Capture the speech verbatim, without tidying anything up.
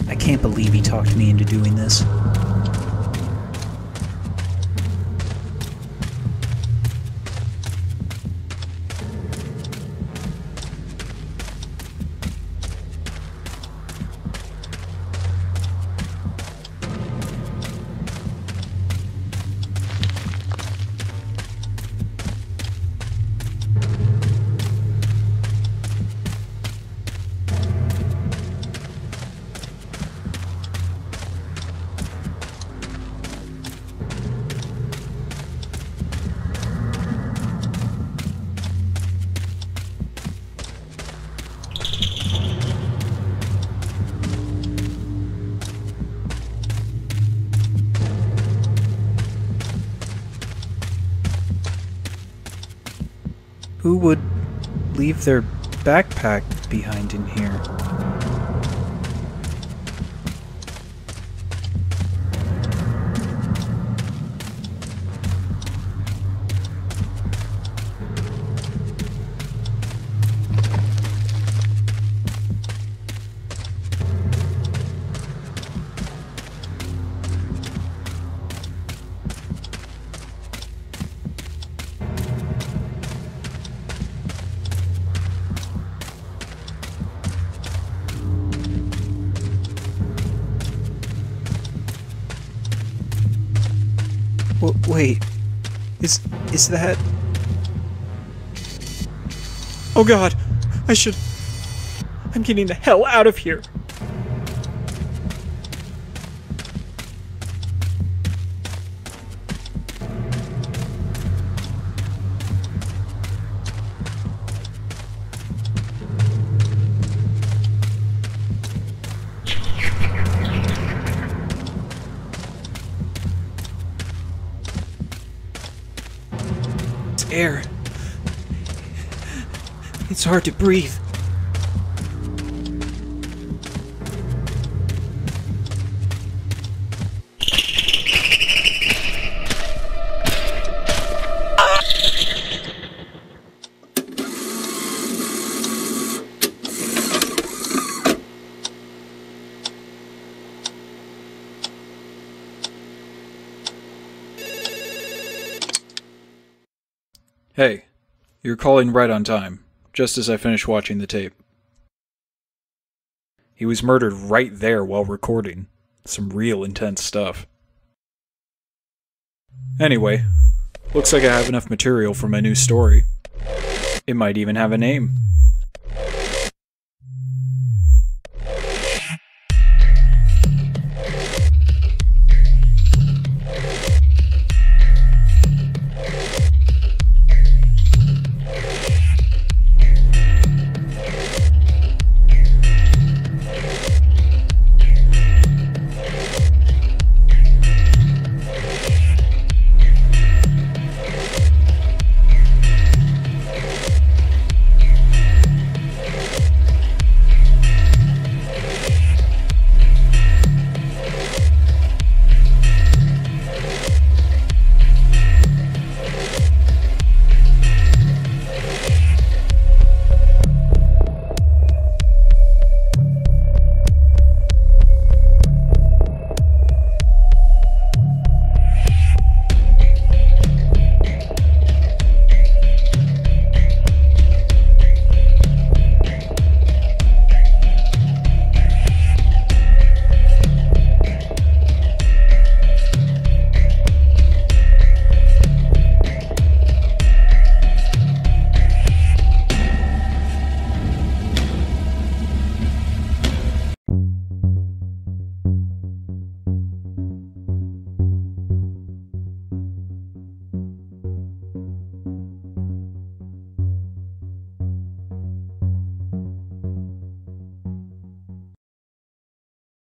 I can't believe he talked me into doing this. Who would leave their backpack behind in here? W- wait, is is that? Oh god, I should... I'm getting the hell out of here. Air. It's hard to breathe. Hey, you're calling right on time, just as I finished watching the tape. He was murdered right there while recording. Some real intense stuff. Anyway, looks like I have enough material for my new story. It might even have a name.